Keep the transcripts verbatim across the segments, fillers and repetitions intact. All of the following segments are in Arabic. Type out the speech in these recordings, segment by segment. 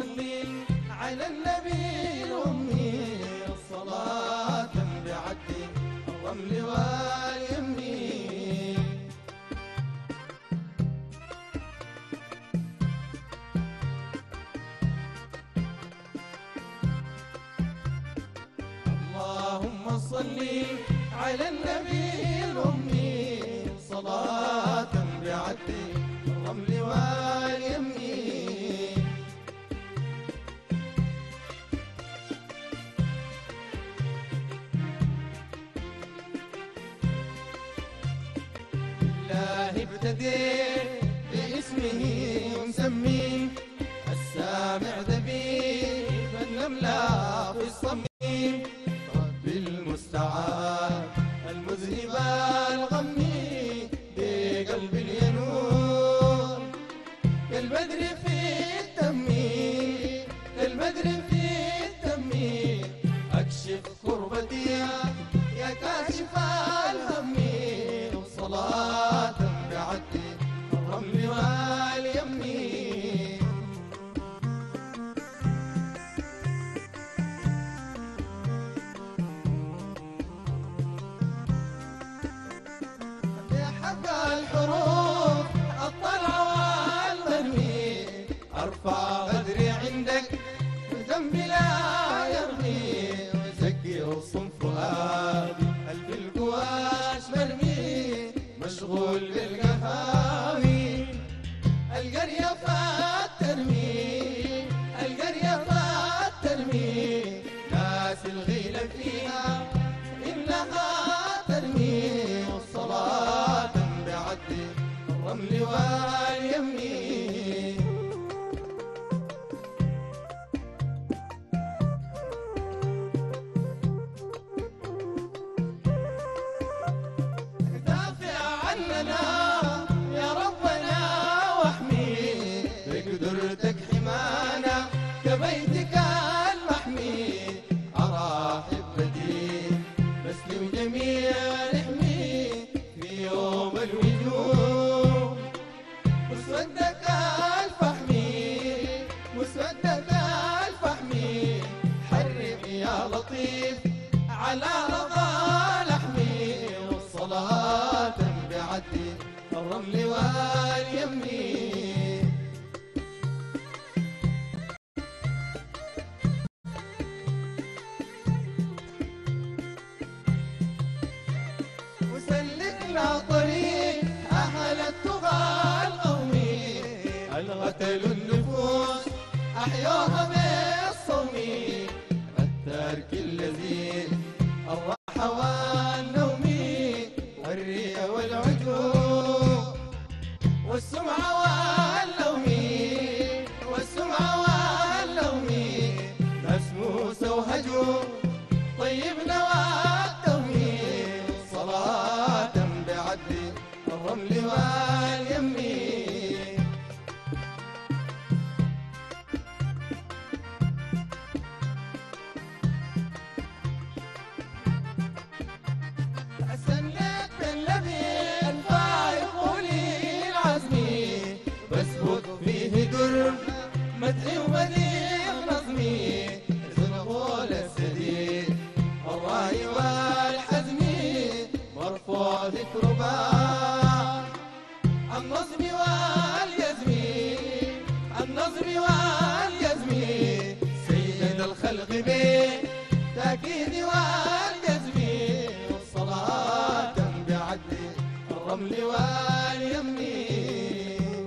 صلي على النبي الأمي صلاة بعد الرمل واليمين. اللهم صل على النبي الأمي صلاة بعد الرمل واليمين. الله ابتديت باسمه مسمي السامع دبيب النملة في الصميم. رب المستعان المذهب الغمي بقلب الينور كالبدر في التميم كالبدر في التميم. اكشف كربتي يا كاشف الهم صلاة بعد الرمل واليمين. بحق الحروف الطلع والمرمي ارفع قدري عندك وذنبي لا يرمي. وزكي وصم فؤادي قلب القواش مرمي مشغول بالقهاوي. القرية فات ترمي القرية فات ترمي ناس الغيلة فيها إنها ترمي. والصلاة بعد الرمل واليمين. دافع عننا يا ربنا واحمي بقدرتك حمانا كبيتك المحمي. أراحب بديل بسلي وجميع نحمي في يوم الوجود. مسودك الفحمي مسودك الفحمي حرم يا لطيف على رضا لحمي. والصلاة بعد الرمل واليمين. وسلكنا طريق أهل التقى القومي الغتل النفوس أحيوها بالصوم. الترك اللذيذ الراحة والنوم والريح والعجوب والسمعة واللوم والسمعة واللوم. ناس موسى وهجوم طيبنا والتومين. صلاة بعد الرمل واليمين. أسلك بالذي الفائق لي العزمي بثبت فيه درب مدحي وبديع نظمي. زنغول السديد الراي والحزمي مرفوع ذكر بار النظم واليزمي النظم واليزمي. سيد الخلق بالتأكيد والجزمي. والصلاة بعد الرمل واليمين.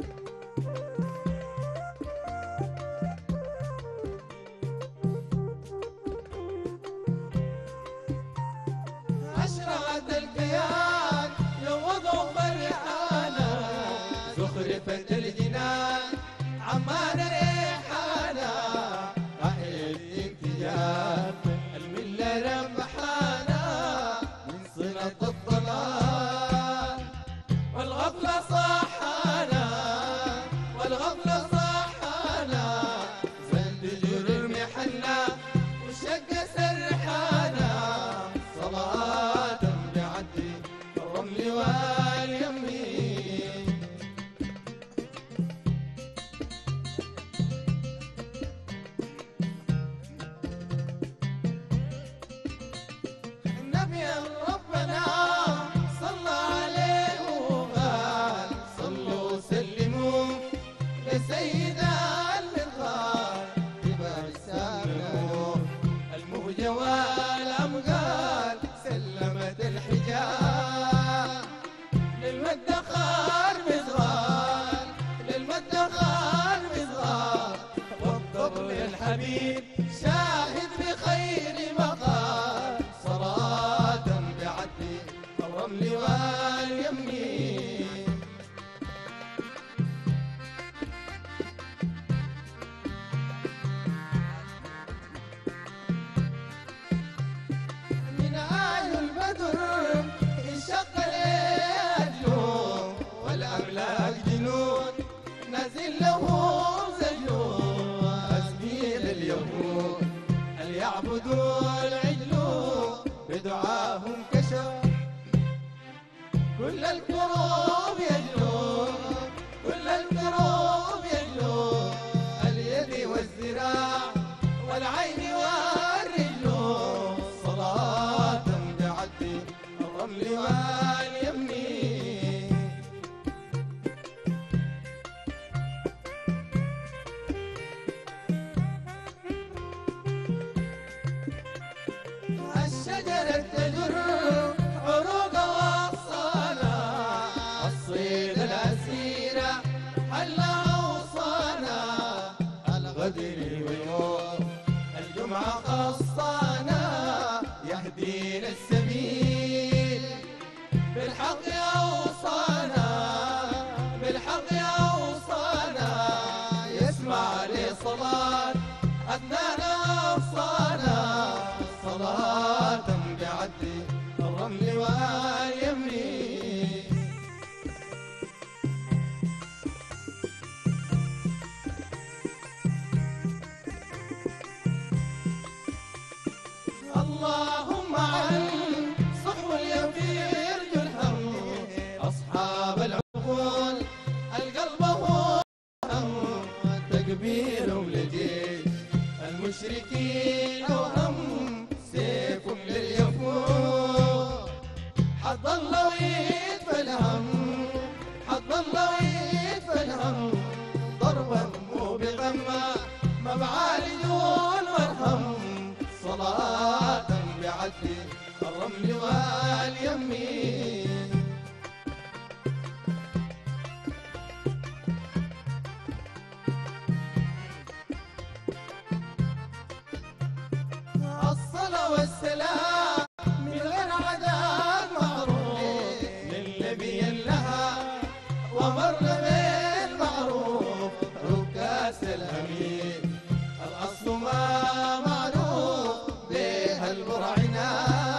أشرقت الكيان يوضع فرحانا زخرفت الجنان عمان ريحانا. أحيي الامتياز الملة ربحانا من صلة الضلال والغفلة صحانا والغفلة صحانا. زند جرر محنا وشق سرحانا. صلاة بعد الرمل واليمين. الأمين شاهد بخير مقال صلاة بعدل الرمل واليمين. من آل البدر انشق اليد والأملاك جنود نازل لهم زجلون أسبيل اليهود هل يعبدوا العجل بدعاهم كشف كل الكروب يجلو كل الكروب يجلو اليد والذراع والعين والرجل صلاة بعد الرمل واليمين. الشجرة تجر عروق وأغصانا الصيد الأسيرة حل أوصانا الغدر ويوم الجمعة خصانا يهدينا السبيل بالحق أوصانا بالحق أوصانا يسمع لصلاة أدنانا أوصانا صلاة بعد الرمل واليمين. اللهم عن صحو اليمين الهم أصحاب العقول القلب هو هم تكبيرهم لجيش المشركين وهم سيف لليهود حظ الله يدفى الهم حظ الله يدفى الهم ضربا مو بغمة مبعالج والمرهم صلاة بعدل الرمل واليمين. الصلاة والسلام من غير عدد معروف للنبي لها ومر بالمعروف ركاس الأمين الأصل ما معروف بها البرعنا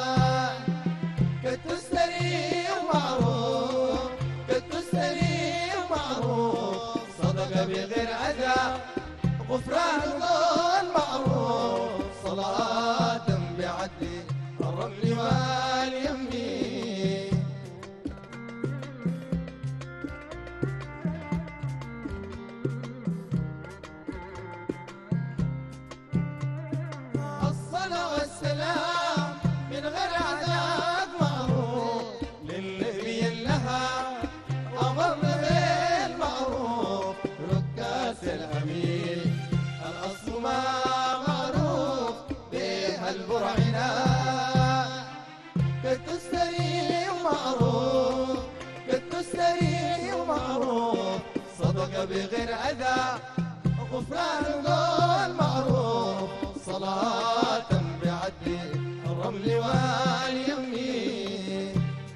كالتستري ومعروف كالتستري ومعروف صدق بغير أذى غفران ظن معروف صلاة بعدل الرمل واليمين. الصلاة والسلام من غير عدد معروف للنبي لها أمر بالمعروف ركاس الأمين الأصل ما معروف بها البرعنا كالتستري ومعروف كالتستري ومعروف صدق بغير أذى غفران قول معروف صلاة بعدل الرمل واليمين.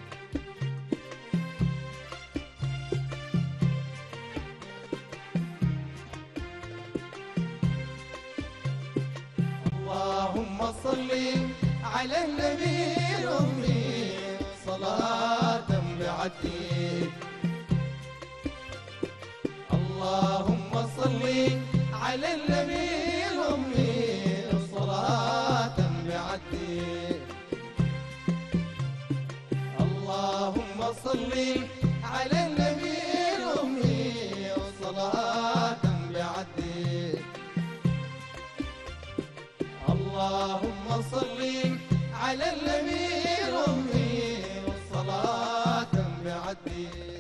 اللهم صل على النبي الأمي صلاة بعدل اللهم صل على النبي الأمي صلاة بعدل اللهم صل على النبي الأمي صلاة بعدل اللهم صل على النبي الأمي صلاة بعدل